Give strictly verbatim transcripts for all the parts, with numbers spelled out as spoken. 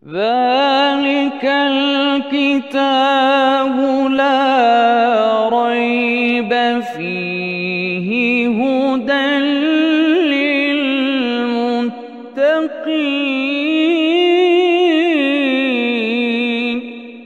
ذلك الكتاب لا ريب فيه هدى للمتقين.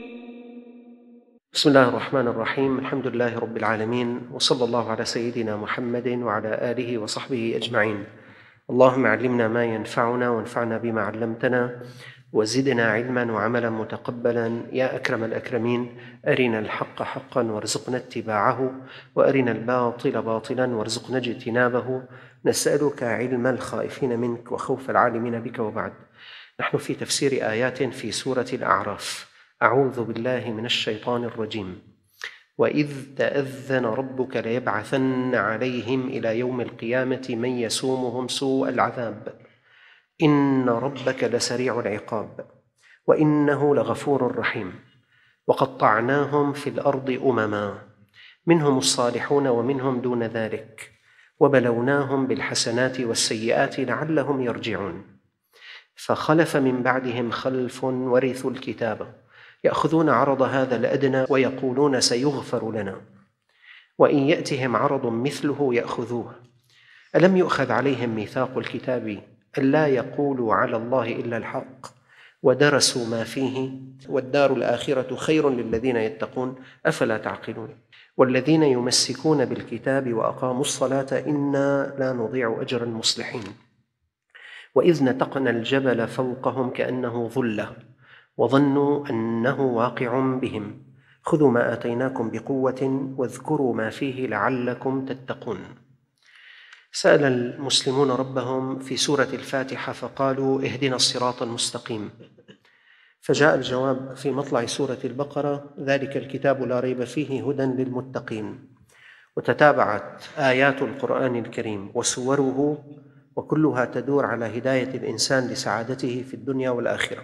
بسم الله الرحمن الرحيم. الحمد لله رب العالمين، وصلى الله على سيدنا محمد وعلى آله وصحبه أجمعين. اللهم علمنا ما ينفعنا وانفعنا بما علمتنا وزدنا علما وعملا متقبلا يا أكرم الأكرمين. أرنا الحق حقا وارزقنا اتباعه، وأرنا الباطل باطلا وارزقنا اجتنابه. نسألك علم الخائفين منك وخوف العالمين بك. وبعد، نحن في تفسير آيات في سورة الأعراف. أعوذ بالله من الشيطان الرجيم. وإذ تأذن ربك ليبعثن عليهم إلى يوم القيامة من يسومهم سوء العذاب إن ربك لسريع العقاب وإنه لغفور رحيم. وقطعناهم في الأرض أمما منهم الصالحون ومنهم دون ذلك وبلوناهم بالحسنات والسيئات لعلهم يرجعون. فخلف من بعدهم خلف ورثوا الكتاب يأخذون عرض هذا الأدنى ويقولون سيغفر لنا، وإن يأتهم عرض مثله يأخذوه. ألم يؤخذ عليهم ميثاق الكتاب ألا يقولوا على الله إلا الحق ودرسوا ما فيه والدار الآخرة خير للذين يتقون أفلا تعقلون. والذين يمسكون بالكتاب وأقاموا الصلاة إنا لا نضيع أجر المصلحين. وإذ نتقنا الجبل فوقهم كأنه ظلة وظنوا أنه واقع بهم خذوا ما آتيناكم بقوة واذكروا ما فيه لعلكم تتقون. سأل المسلمون ربهم في سورة الفاتحة فقالوا اهدنا الصراط المستقيم، فجاء الجواب في مطلع سورة البقرة ذلك الكتاب لا ريب فيه هدى للمتقين. وتتابعت آيات القرآن الكريم وسوره وكلها تدور على هداية الإنسان لسعادته في الدنيا والآخرة.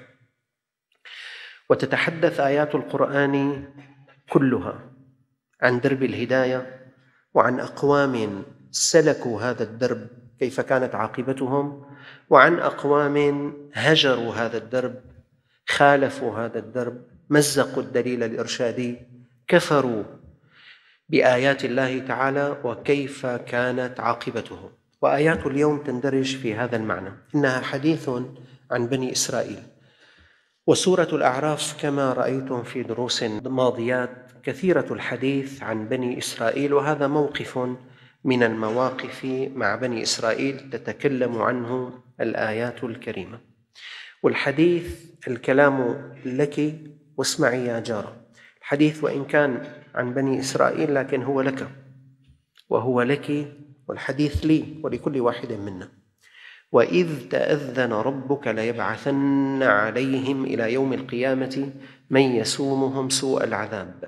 وتتحدث آيات القرآن كلها عن درب الهداية وعن أقوام سلكوا هذا الدرب كيف كانت عاقبتهم، وعن أقوام هجروا هذا الدرب، خالفوا هذا الدرب، مزقوا الدليل الإرشادي، كفروا بآيات الله تعالى وكيف كانت عاقبتهم. وآيات اليوم تندرج في هذا المعنى، إنها حديث عن بني إسرائيل. وسورة الأعراف كما رأيتم في دروس ماضيات كثيرة الحديث عن بني إسرائيل، وهذا موقف من المواقف مع بني إسرائيل تتكلم عنه الآيات الكريمة. والحديث الكلام لك واسمعي يا جارة. الحديث وإن كان عن بني إسرائيل لكن هو لك وهو لك، والحديث لي ولكل واحد منا. وإذ تأذن ربك ليبعثن عليهم إلى يوم القيامة من يسومهم سوء العذاب.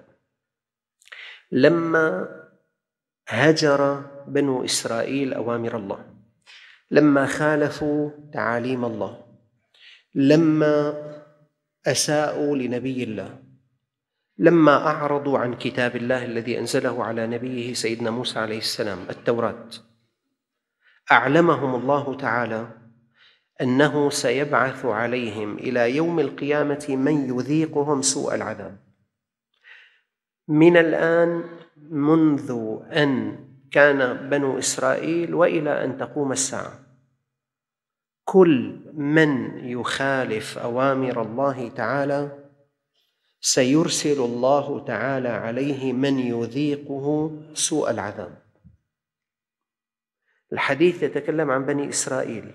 لما هجر بنو إسرائيل أوامر الله، لما خالفوا تعاليم الله، لما أساءوا لنبي الله، لما أعرضوا عن كتاب الله الذي أنزله على نبيه سيدنا موسى عليه السلام التوراة، أعلمهم الله تعالى أنه سيبعث عليهم إلى يوم القيامة من يذيقهم سوء العذاب. من الآن منذ أن كان بنو إسرائيل وإلى أن تقوم الساعة، كل من يخالف أوامر الله تعالى سيرسل الله تعالى عليه من يذيقه سوء العذاب. الحديث يتكلم عن بني إسرائيل،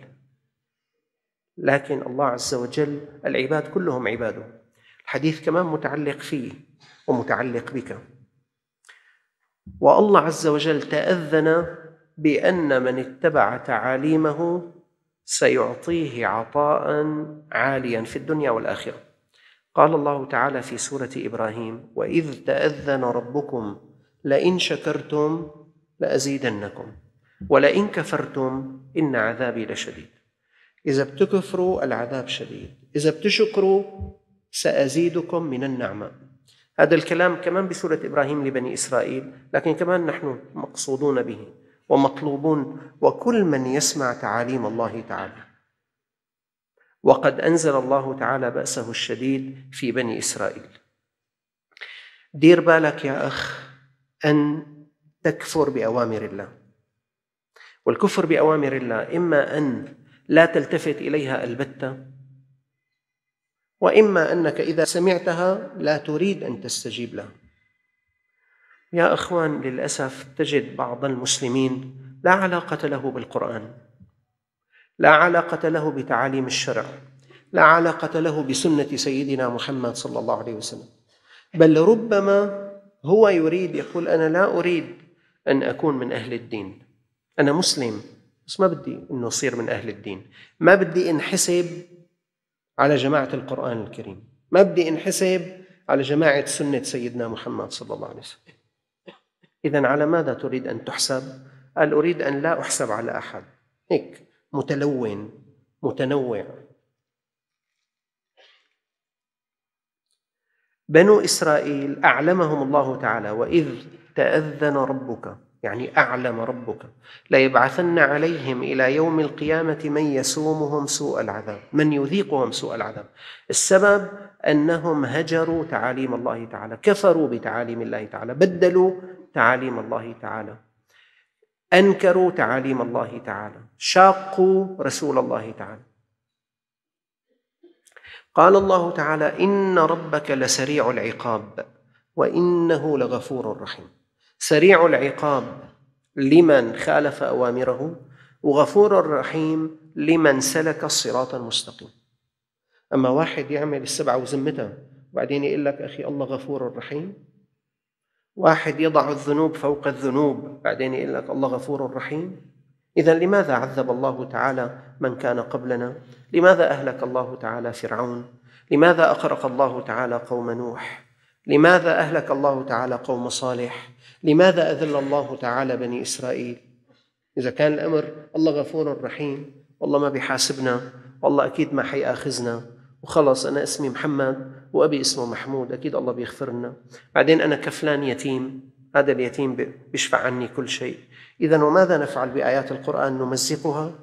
لكن الله عز وجل العباد كلهم عباده. الحديث كمان متعلق فيه ومتعلق بك. والله عز وجل تأذن بأن من اتبع تعاليمه سيعطيه عطاء عاليا في الدنيا والآخرة. قال الله تعالى في سورة إبراهيم وإذ تأذن ربكم لئن شكرتم لأزيدنكم ولئن كفرتم إن عذابي لشديد. إذا بتكفروا العذاب شديد، إذا بتشكروا سأزيدكم من النعمة. هذا الكلام كمان بسورة إبراهيم لبني إسرائيل، لكن كمان نحن مقصودون به ومطلوبون، وكل من يسمع تعاليم الله تعالى. وقد أنزل الله تعالى بأسه الشديد في بني إسرائيل. دير بالك يا أخ أن تكفر بأوامر الله، والكفر بأوامر الله إما أن لا تلتفت إليها البتة، وإما أنك إذا سمعتها لا تريد أن تستجيب لها. يا أخوان، للأسف تجد بعض المسلمين لا علاقة له بالقرآن، لا علاقة له بتعاليم الشرع، لا علاقة له بسنة سيدنا محمد صلى الله عليه وسلم، بل ربما هو يريد يقول أنا لا أريد أن أكون من أهل الدين، أنا مسلم بس ما بدي أنه أصير من أهل الدين، ما بدي انحسب على جماعة القرآن الكريم، ما بدي انحسب على جماعة سنة سيدنا محمد صلى الله عليه وسلم. إذن على ماذا تريد أن تحسب؟ قال أريد أن لا أحسب على أحد، هيك متلون متنوع. بنو إسرائيل أعلمهم الله تعالى وإذ تأذن ربك، يعني أعلم ربك ليبعثن عليهم إلى يوم القيامة من يسومهم سوء العذاب، من يذيقهم سوء العذاب. السبب أنهم هجروا تعاليم الله تعالى، كفروا بتعاليم الله تعالى، بدلوا تعاليم الله تعالى، أنكروا تعاليم الله تعالى، شاقوا رسول الله تعالى. قال الله تعالى إن ربك لسريع العقاب وإنه لغفور رحيم. سريع العقاب لمن خالف أوامره، وغفور رحيم لمن سلك الصراط المستقيم. أما واحد يعمل السبعة وزمتها وبعدين يقول لك أخي الله غفور رحيم، واحد يضع الذنوب فوق الذنوب بعدين يقول لك الله غفور رحيم. إذن لماذا عذب الله تعالى من كان قبلنا؟ لماذا أهلك الله تعالى فرعون؟ لماذا أغرق الله تعالى قوم نوح؟ لماذا أهلك الله تعالى قوم صالح؟ لماذا أذل الله تعالى بني إسرائيل؟ إذا كان الأمر الله غفور رحيم، والله ما بيحاسبنا، والله أكيد ما حيأخذنا، وخلص أنا اسمي محمد وأبي اسمه محمود، أكيد الله بيغفرنا، بعدين أنا كفلان يتيم، هذا اليتيم بيشفع عني كل شيء. إذن وماذا نفعل بآيات القرآن؟ نمزقها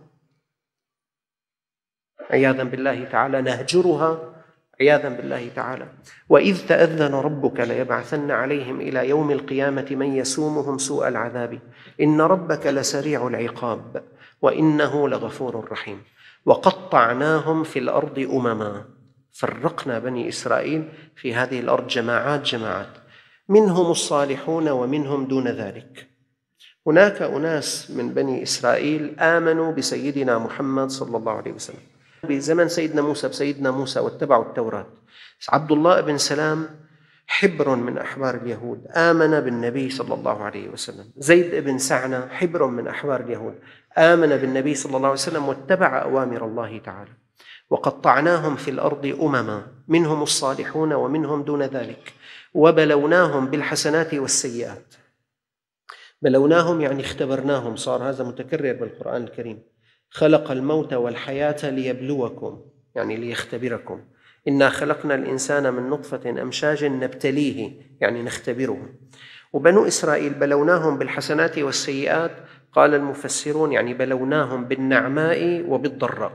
عياذا بالله تعالى، نهجرها عياذا بالله تعالى. وإذ تأذن ربك ليبعثن عليهم إلى يوم القيامة من يسومهم سوء العذاب إن ربك لسريع العقاب وإنه لغفور رحيم. وقطعناهم في الأرض أمما، فرقنا بني إسرائيل في هذه الأرض جماعات جماعات، منهم الصالحون ومنهم دون ذلك. هناك أناس من بني إسرائيل آمنوا بسيدنا محمد صلى الله عليه وسلم بزمن سيدنا موسى بسيدنا موسى واتبعوا التوراة. عبد الله بن سلام حبر من أحبار اليهود آمن بالنبي صلى الله عليه وسلم. زيد بن سعنة حبر من أحبار اليهود آمن بالنبي صلى الله عليه وسلم واتبع أوامر الله تعالى. وقطعناهم في الأرض أمما منهم الصالحون ومنهم دون ذلك وبلوناهم بالحسنات والسيئات. بلوناهم يعني اختبرناهم، صار هذا متكرر بالقرآن الكريم. خلق الموت والحياة ليبلوكم يعني ليختبركم. إنا خلقنا الإنسان من نطفة أمشاج نبتليه يعني نختبره. وبنو إسرائيل بلوناهم بالحسنات والسيئات، قال المفسرون يعني بلوناهم بالنعماء وبالضراء.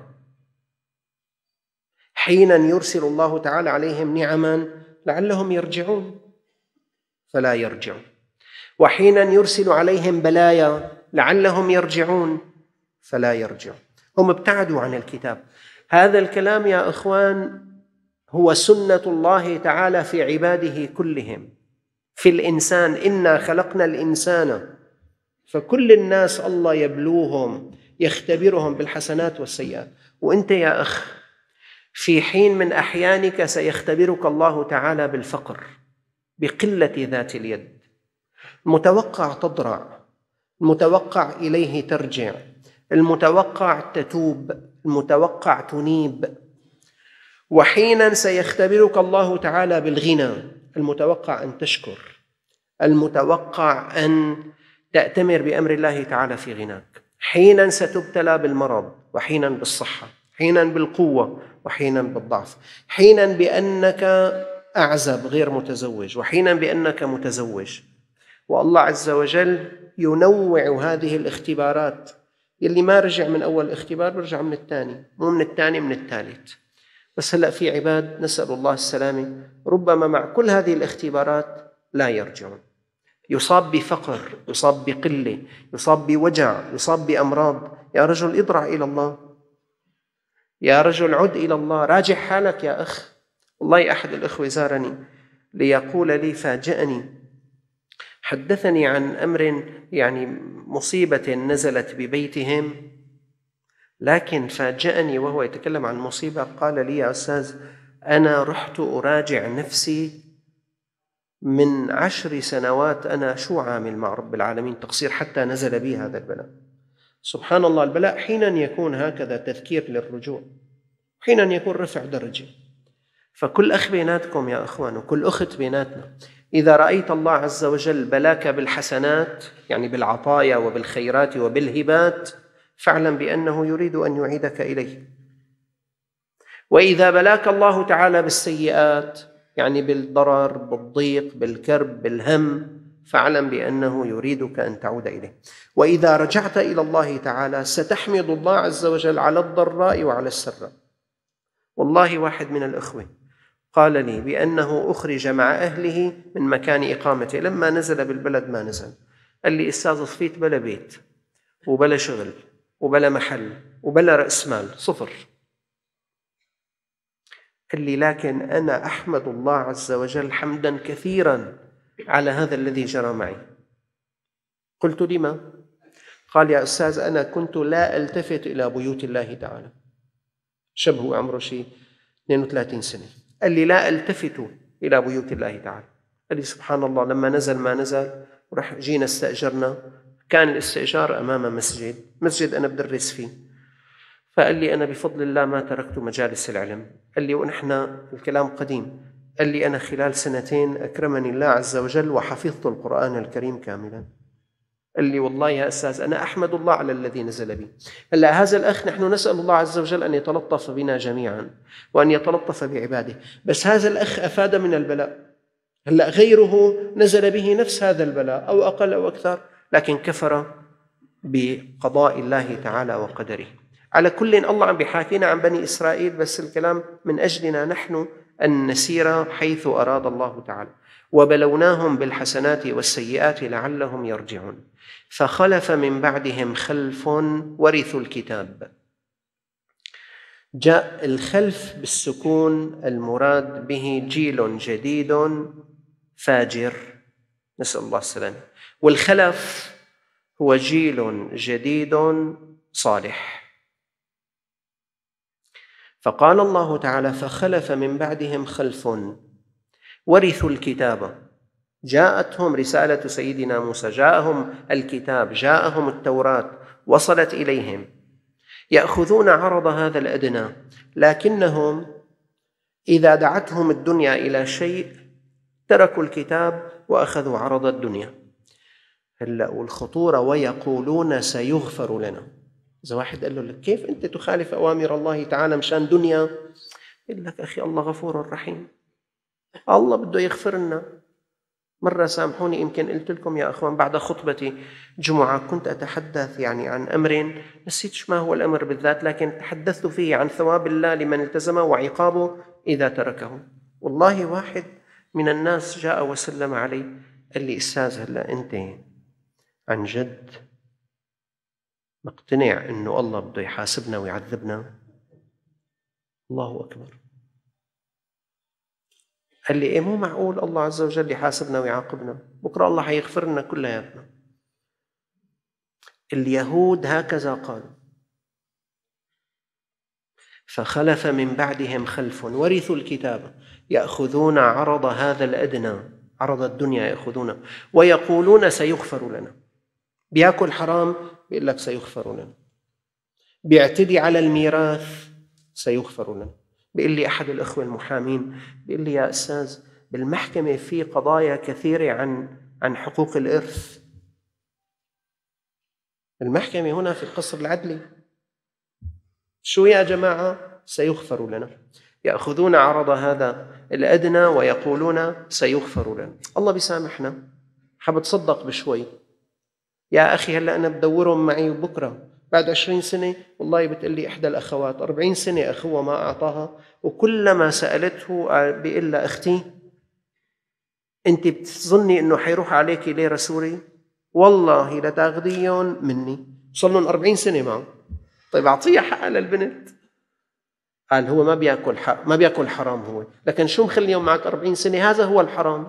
حينا يرسل الله تعالى عليهم نعما لعلهم يرجعون فلا يرجعون، وحينا يرسل عليهم بلايا لعلهم يرجعون فلا يرجعون. هم ابتعدوا عن الكتاب. هذا الكلام يا أخوان هو سنة الله تعالى في عباده كلهم. في الإنسان إنا خلقنا الإنسان، فكل الناس الله يبلوهم يختبرهم بالحسنات والسيئات. وأنت يا أخ في حين من أحيانك سيختبرك الله تعالى بالفقر، بقلة ذات اليد. المتوقع تضرع، المتوقع إليه ترجع، المتوقع تتوب، المتوقع تنيب. وحينا سيختبرك الله تعالى بالغنى، المتوقع أن تشكر، المتوقع أن تأتمر بأمر الله تعالى في غناك. حينا ستبتلى بالمرض وحينا بالصحة، حينا بالقوة وحينا بالضعف، حينا بأنك أعزب غير متزوج وحينا بأنك متزوج. والله عز وجل ينوع هذه الاختبارات يلي ما رجع من أول اختبار برجع من الثاني، مو من الثاني من الثالث. بس هلأ في عباد نسأل الله السلامة ربما مع كل هذه الاختبارات لا يرجعون، يصاب بفقر، يصاب بقلة، يصاب بوجع، يصاب بأمراض. يا رجل اضرع إلى الله، يا رجل عد إلى الله، راجع حالك يا أخ. والله أحد الأخوة زارني ليقول لي فاجأني، حدثني عن أمر يعني مصيبة نزلت ببيتهم، لكن فاجأني وهو يتكلم عن مصيبة. قال لي يا أستاذ أنا رحت أراجع نفسي من عشر سنوات، أنا شو عامل مع رب العالمين تقصير حتى نزل بي هذا البلاء. سبحان الله، البلاء حينا يكون هكذا تذكير للرجوع، حينا يكون رفع درجة. فكل أخ بيناتكم يا أخوان وكل أخت بيناتنا، إذا رأيت الله عز وجل بلاك بالحسنات يعني بالعطايا وبالخيرات وبالهبات، فاعلم بأنه يريد أن يعيدك إليه. وإذا بلاك الله تعالى بالسيئات يعني بالضرر، بالضيق، بالكرب، بالهم، فاعلم بأنه يريدك أن تعود إليه. وإذا رجعت إلى الله تعالى ستحمد الله عز وجل على الضراء وعلى السراء. والله واحد من الأخوة قال لي بأنه أخرج مع أهله من مكان إقامته، لما نزل بالبلد ما نزل، قال لي أستاذ صفيت بلا بيت وبلا شغل وبلا محل وبلا رأس مال، صفر. قال لي لكن أنا أحمد الله عز وجل حمدا كثيرا على هذا الذي جرى معي. قلت لما؟ قال يا أستاذ أنا كنت لا ألتفت إلى بيوت الله تعالى، شبه عمره شيء اثنين وثلاثين سنة، قال لي لا ألتفت إلى بيوت الله تعالى. قال لي سبحان الله، لما نزل ما نزل ورح جينا استأجرنا، كان الاستئجار أمام مسجد، مسجد أنا بدرس فيه. فقال لي أنا بفضل الله ما تركت مجالس العلم. قال لي ونحن الكلام قديم، قال لي أنا خلال سنتين أكرمني الله عز وجل وحفظت القرآن الكريم كاملا. قال لي والله يا أستاذ أنا أحمد الله على الذي نزل بي. هلا هذا الأخ نحن نسأل الله عز وجل أن يتلطف بنا جميعا وأن يتلطف بعباده، بس هذا الأخ أفاد من البلاء. هلا غيره نزل به نفس هذا البلاء أو أقل أو أكثر، لكن كفر بقضاء الله تعالى وقدره. على كل الله عم بيحاكينا عن بني إسرائيل، بس الكلام من أجلنا نحن أن نسير حيث أراد الله تعالى. وبلوناهم بالحسنات والسيئات لعلهم يرجعون. فخلف من بعدهم خلف ورثوا الكتاب. جاء الخلف بالسكون المراد به جيل جديد فاجر، نسأل الله السلامة، والخلف هو جيل جديد صالح. فقال الله تعالى فخلف من بعدهم خلف ورثوا الكتاب. جاءتهم رسالة سيدنا موسى، جاءهم الكتاب، جاءهم التوراة، وصلت إليهم، يأخذون عرض هذا الأدنى، لكنهم إذا دعتهم الدنيا إلى شيء تركوا الكتاب وأخذوا عرض الدنيا. هلأ والخطورة ويقولون سيغفر لنا. إذا واحد قال له لك كيف أنت تخالف أوامر الله تعالى مشان دنيا؟ يقول لك أخي الله غفور رحيم، الله بده يغفر لنا. مرة سامحوني يمكن قلت لكم يا أخوان بعد خطبتي جمعة كنت أتحدث يعني عن أمر نسيت ما هو الأمر بالذات، لكن تحدثت فيه عن ثواب الله لمن التزمه وعقابه إذا تركه. والله واحد من الناس جاء وسلم علي قال لي أستاذ هلأ أنت عن جد مقتنع أنه الله بده يحاسبنا ويعذبنا؟ الله أكبر. قال لي إيه مو معقول الله عز وجل يحاسبنا ويعاقبنا، بكرة الله حيغفر لنا كلياتنا. اليهود هكذا قالوا. فخلف من بعدهم خلف ورثوا الكتاب يأخذون عرض هذا الأدنى، عرض الدنيا يأخذونه، ويقولون سيغفر لنا. بيأكل حرام بيقول لك سيغفر لنا، بيعتدي على الميراث سيغفر لنا. بيقول لي أحد الأخوة المحامين بيقول لي يا أستاذ بالمحكمة في قضايا كثيرة عن عن حقوق الإرث. المحكمة هنا في القصر العدلي. شو يا جماعة؟ سيغفر لنا. يأخذون عرض هذا الأدنى ويقولون سيغفر لنا. الله بيسامحنا، حبتصدق بشوي يا أخي. هلأ أنا بدورهم معي وبكرة بعد عشرين سنة والله بتقلي إحدى الأخوات أربعين سنة أخوها ما أعطاها، وكلما سألته بيقول لها أختي أنت بتظني أنه حيروح عليك ليرة سوري؟ والله لتاخذيهم مني. صار لهم أربعين سنة معه. طيب أعطيها حقها للبنت. قال هو ما بيأكل حق، ما بيأكل حرام هو، لكن شو مخليهم معك أربعين سنة؟ هذا هو الحرام.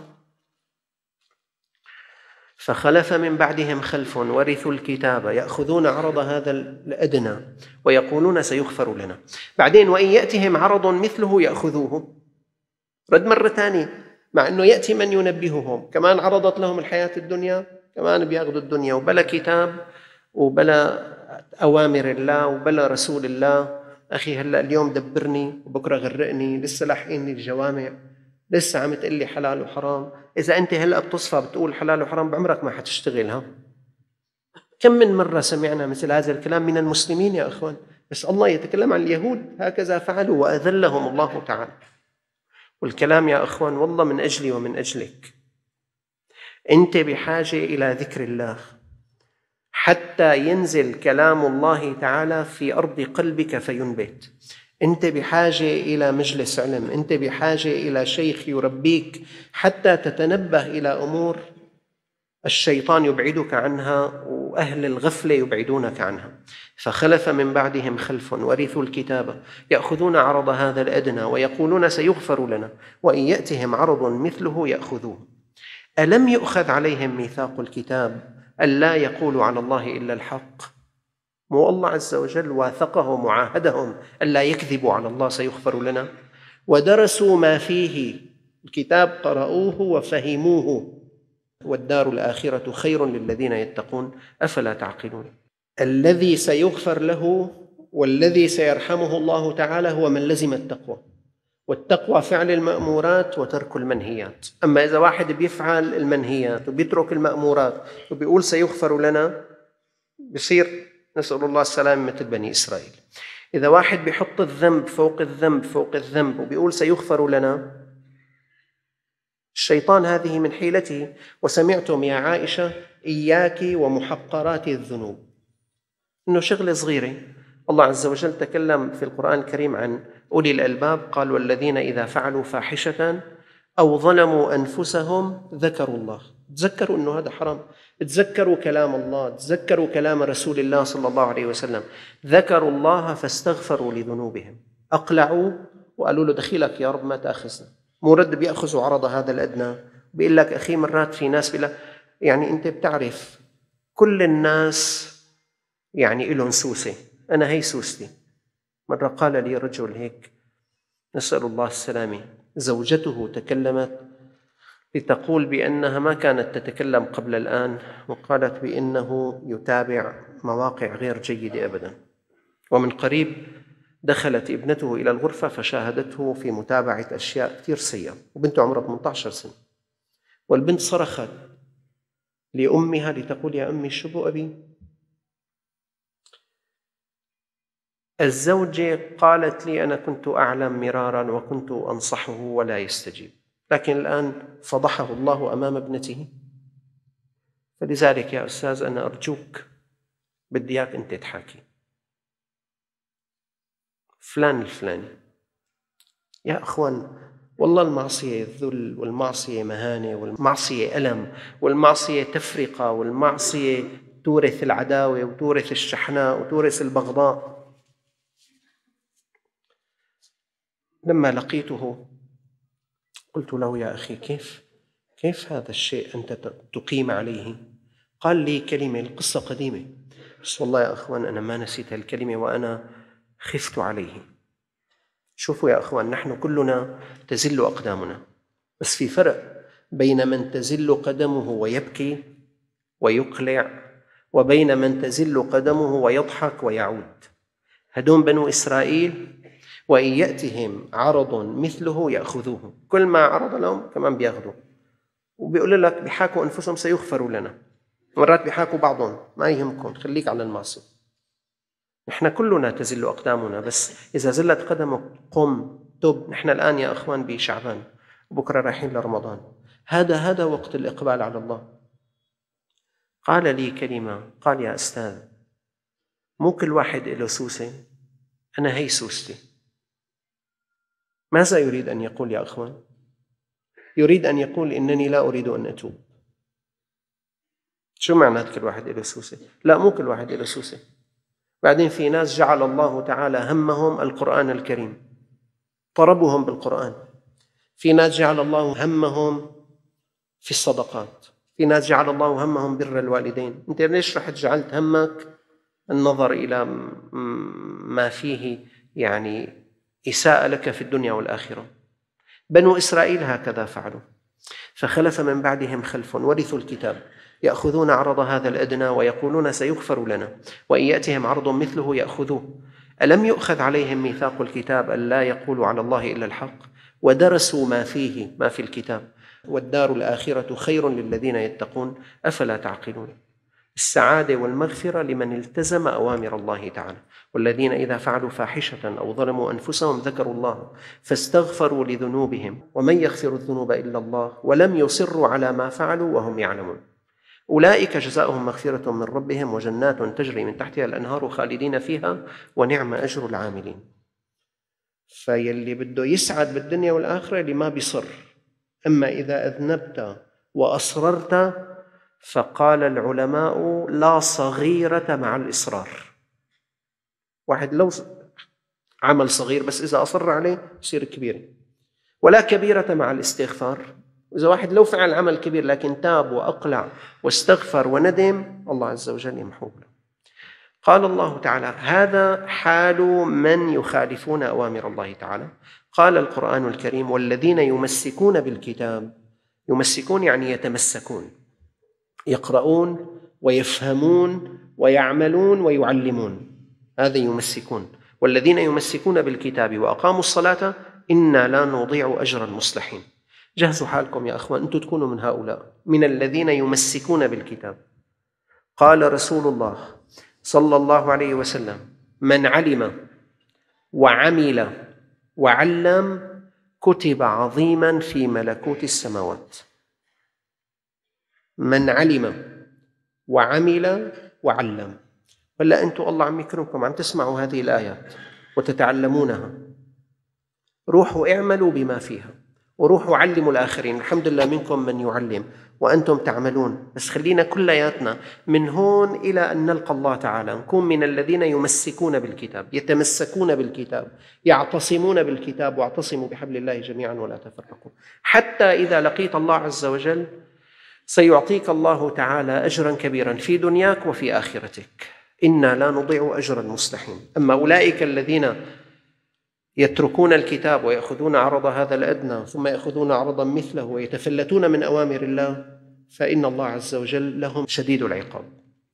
فخلف من بعدهم خلف ورثوا الكتاب يأخذون عرض هذا الأدنى ويقولون سيغفر لنا. بعدين وإن يأتهم عرض مثله يأخذوه. رد مرة ثانية، مع أنه يأتي من ينبههم، كمان عرضت لهم الحياة الدنيا، كمان بيأخذوا الدنيا وبلا كتاب وبلا أوامر الله وبلا رسول الله. أخي هلأ اليوم دبرني وبكرة غرقني، لسه لاحقيني الجوامع، لسه عم تقلي حلال وحرام. إذا أنت هلأ بتصفى بتقول حلال وحرام بعمرك ما حتشتغلها. كم من مرة سمعنا مثل هذا الكلام من المسلمين يا أخوان، بس الله يتكلم عن اليهود هكذا فعلوا وأذلهم الله تعالى. والكلام يا أخوان والله من أجلي ومن أجلك. أنت بحاجة إلى ذكر الله حتى ينزل كلام الله تعالى في أرض قلبك فينبت. أنت بحاجة إلى مجلس علم، أنت بحاجة إلى شيخ يربيك حتى تتنبه إلى أمور الشيطان يبعدك عنها وأهل الغفلة يبعدونك عنها. فخلف من بعدهم خلف ورثوا الكتاب يأخذون عرض هذا الأدنى ويقولون سيغفر لنا وإن يأتهم عرض مثله يأخذوه. ألم يؤخذ عليهم ميثاق الكتاب ألا يقولوا على الله إلا الحق؟ مو الله عز وجل واثقهم وعاهدهم ألا يكذبوا على الله سيغفر لنا؟ ودرسوا ما فيه الكتاب، قرأوه وفهموه، والدار الآخرة خير للذين يتقون أفلا تعقلون. الذي سيغفر له والذي سيرحمه الله تعالى هو من لزم التقوى، والتقوى فعل المأمورات وترك المنهيات. أما إذا واحد بيفعل المنهيات وبيترك المأمورات وبيقول سيغفر لنا، بصير نسأل الله السلام مثل بني إسرائيل. إذا واحد بيحط الذنب فوق الذنب فوق الذنب وبيقول سيغفر لنا، الشيطان هذه من حيلته. وسمعتم يا عائشة إياك ومحقرات الذنوب، إنه شغلة صغيرة. الله عز وجل تكلم في القرآن الكريم عن أولي الألباب، قال والذين إذا فعلوا فاحشة أو ظلموا أنفسهم ذكروا الله. تذكروا أنه هذا حرام، تذكروا كلام الله، تذكروا كلام رسول الله صلى الله عليه وسلم، ذكروا الله فاستغفروا لذنوبهم، أقلعوا وقالوا له دخيلك يا رب ما تأخذنا. مورد بيأخذوا عرض هذا الأدنى. بيقول لك أخي مرات في ناس بيقول لك يعني أنت بتعرف كل الناس يعني إلهم سوسة، أنا هي سوستي. مرة قال لي رجل هيك نسأل الله السلامة، زوجته تكلمت لتقول بأنها ما كانت تتكلم قبل الآن، وقالت بأنه يتابع مواقع غير جيدة أبدا. ومن قريب دخلت ابنته إلى الغرفة فشاهدته في متابعة أشياء كثير سيئة، وبنته عمرها ثمانية عشر سنة. والبنت صرخت لأمها لتقول يا أمي شو بو أبي؟ الزوجة قالت لي أنا كنت أعلم مرارا وكنت أنصحه ولا يستجيب، لكن الآن فضحه الله أمام ابنته. فلذلك يا أستاذ أنا أرجوك بدي إياك أنت تحاكي فلان الفلاني. يا أخوان والله المعصية ذل، والمعصية مهانة، والمعصية ألم، والمعصية تفرقة، والمعصية تورث العداوة وتورث الشحناء وتورث البغضاء. لما لقيته قلت له يا أخي كيف كيف هذا الشيء أنت تقيم عليه؟ قال لي كلمة، القصة قديمة بس والله يا أخوان أنا ما نسيت الكلمة وأنا خفت عليه. شوفوا يا أخوان نحن كلنا تزل أقدامنا، بس في فرق بين من تزل قدمه ويبكي ويقلع وبين من تزل قدمه ويضحك ويعود. هدون بنو إسرائيل وإن يأتهم عرض مثله يأخذوه، كل ما عرض لهم كمان بياخذوا. وبيقول لك بيحاكوا أنفسهم سيغفر لنا، مرات بيحاكوا بعضهم ما يهمكم خليك على المعصية. نحن كلنا تزل أقدامنا، بس إذا زلت قدمك قم تب. نحن الآن يا أخوان بشعبان وبكرة رايحين لرمضان، هذا هذا وقت الإقبال على الله. قال لي كلمة، قال يا أستاذ مو كل واحد له سوسة. أنا هي سوستي. ماذا يريد أن يقول يا أخوان؟ يريد أن يقول إنني لا أريد أن أتوب. شو معنى كل واحد له سوسة؟ لا، مو كل واحد له سوسة. بعدين في ناس جعل الله تعالى همهم القرآن الكريم، طربهم بالقرآن. في ناس جعل الله همهم في الصدقات. في ناس جعل الله همهم بر الوالدين. أنت ليش رحت جعلت همك النظر إلى ما فيه يعني إساءة لك في الدنيا والآخرة؟ بنو إسرائيل هكذا فعلوا. فخلف من بعدهم خلف ورثوا الكتاب يأخذون عرض هذا الأدنى ويقولون سيغفر لنا وإن يأتهم عرض مثله يأخذوه. ألم يؤخذ عليهم ميثاق الكتاب ألا يقولوا على الله إلا الحق ودرسوا ما فيه ما في الكتاب والدار الآخرة خير للذين يتقون أفلا تعقلون. السعادة والمغفرة لمن التزم أوامر الله تعالى. والذين إذا فعلوا فاحشة أو ظلموا أنفسهم ذكروا الله فاستغفروا لذنوبهم ومن يغفر الذنوب إلا الله ولم يصروا على ما فعلوا وهم يعلمون أولئك جزاؤهم مغفرة من ربهم وجنات تجري من تحتها الأنهار خالدين فيها ونعم أجر العاملين. فيلي بده يسعد بالدنيا والآخرة اللي ما بيصر. أما إذا أذنبت وأصررت فقال العلماء لا صغيرة مع الإصرار. واحد لو عمل صغير بس إذا أصر عليه يصير كبير، ولا كبيرة مع الاستغفار. إذا واحد لو فعل عمل كبير لكن تاب وأقلع واستغفر وندم الله عز وجل يمحوه. قال الله تعالى هذا حال من يخالفون أوامر الله تعالى. قال القرآن الكريم والذين يمسكون بالكتاب. يمسكون يعني يتمسكون، يقرؤون ويفهمون ويعملون ويعلمون، هذا يمسكون. والذين يمسكون بالكتاب وأقاموا الصلاة إنا لا نضيع أجر المصلحين. جهزوا حالكم يا أخوان، أنتم تكونوا من هؤلاء، من الذين يمسكون بالكتاب. قال رسول الله صلى الله عليه وسلم من علم وعمل وعلم كتب عظيما في ملكوت السماوات. من علم وعمل وعلم. ولا أنتم الله عم يكرمكم عم تسمعوا هذه الآيات وتتعلمونها، روحوا اعملوا بما فيها وروحوا علموا الآخرين. الحمد لله منكم من يعلم وأنتم تعملون. بس خلينا كلياتنا من هون إلى أن نلقى الله تعالى نكون من الذين يمسكون بالكتاب، يتمسكون بالكتاب، يعتصمون بالكتاب. واعتصموا بحبل الله جميعا ولا تفرقوا. حتى إذا لقيت الله عز وجل سيعطيك الله تعالى أجرا كبيرا في دنياك وفي آخرتك. إنا لا نضيع أجر المصلحين. أما أولئك الذين يتركون الكتاب ويأخذون عرض هذا الأدنى ثم يأخذون عرضا مثله ويتفلتون من أوامر الله فإن الله عز وجل لهم شديد العقاب.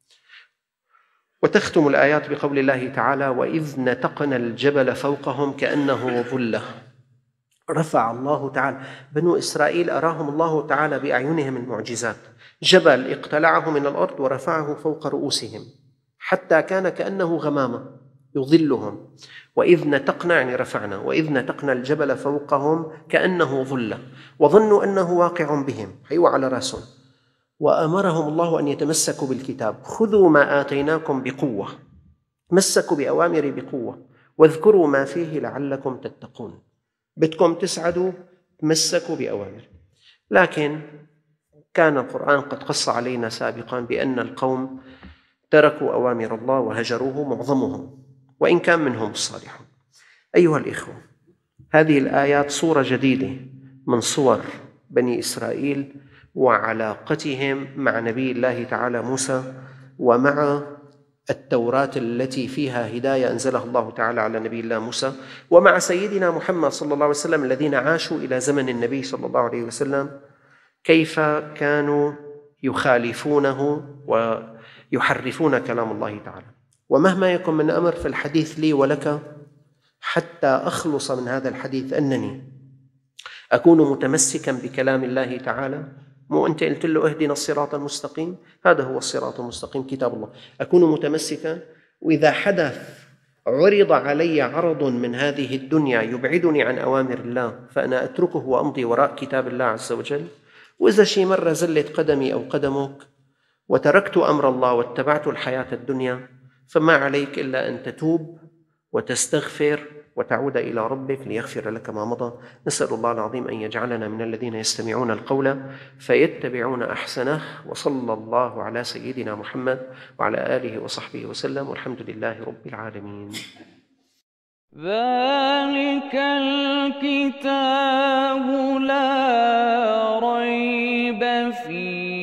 وتختم الآيات بقول الله تعالى وإذ نتقنا الجبل فوقهم كأنه ظلة. رفع الله تعالى بنو إسرائيل، أراهم الله تعالى بأعينهم المعجزات. جبل اقتلعه من الأرض ورفعه فوق رؤوسهم حتى كان كأنه غمامة يظلهم. وإذ نتقنا يعني رفعنا، وإذ نتقنا الجبل فوقهم كأنه ظلة وظنوا أنه واقع بهم، أيوة على رأسهم. وأمرهم الله أن يتمسكوا بالكتاب. خذوا ما آتيناكم بقوة، تمسكوا بأوامري بقوة واذكروا ما فيه لعلكم تتقون. بدكم تسعدوا تمسكوا بأوامر. لكن كان القرآن قد قص علينا سابقا بأن القوم تركوا أوامر الله وهجروه معظمهم، وإن كان منهم الصالحون. أيها الإخوة، هذه الآيات صورة جديدة من صور بني إسرائيل وعلاقتهم مع نبي الله تعالى موسى ومع التوراة التي فيها هداية أنزلها الله تعالى على نبي الله موسى ومع سيدنا محمد صلى الله عليه وسلم الذين عاشوا إلى زمن النبي صلى الله عليه وسلم، كيف كانوا يخالفونه ويحرفون كلام الله تعالى. ومهما يكن من أمر فالحديث لي ولك حتى أخلص من هذا الحديث أنني أكون متمسكا بكلام الله تعالى. مو أنت قلت له اهدنا الصراط المستقيم، هذا هو الصراط المستقيم كتاب الله. أكون متمسكا، وإذا حدث عرض علي عرض من هذه الدنيا يبعدني عن أوامر الله فأنا أتركه وأمضي وراء كتاب الله عز وجل. وإذا شي مرة زلت قدمي أو قدمك وتركت أمر الله واتبعت الحياة الدنيا فما عليك إلا أن تتوب وتستغفر وتعود إلى ربك ليغفر لك ما مضى. نسأل الله العظيم أن يجعلنا من الذين يستمعون القول فيتبعون أحسنه، وصلى الله على سيدنا محمد وعلى آله وصحبه وسلم، والحمد لله رب العالمين. ذلك الكتاب لا ريب فيه